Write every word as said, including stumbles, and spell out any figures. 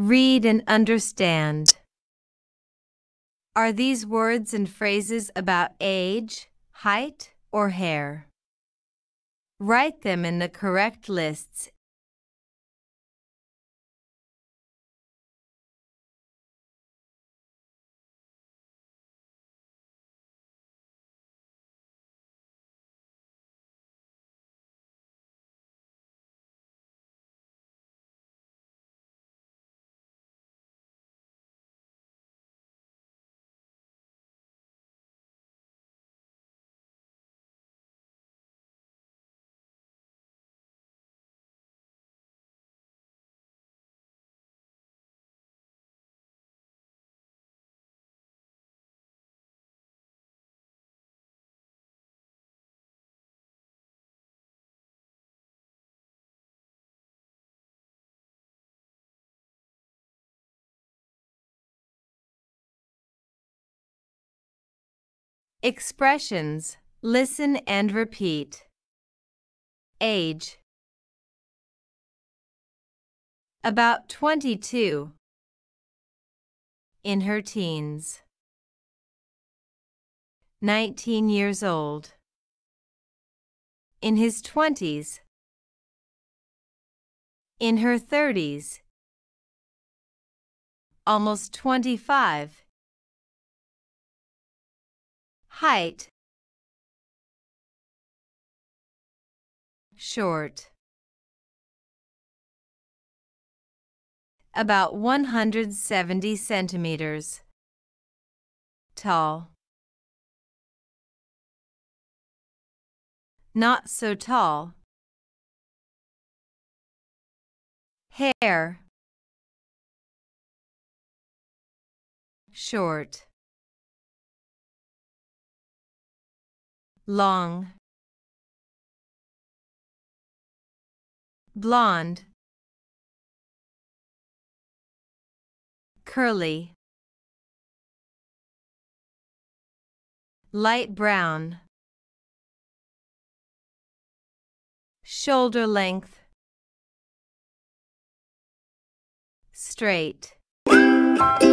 Read and understand. Are these words and phrases about age, height, or hair? Write them in the correct lists. Expressions. Listen and repeat. Age. About twenty-two. In her teens. nineteen years old. In his twenties. In her thirties. Almost twenty-five. Height. Short. About one hundred seventy centimeters. Tall. Not so tall. Hair. Short. Long. Blonde. Curly. Light brown. Shoulder length. Straight.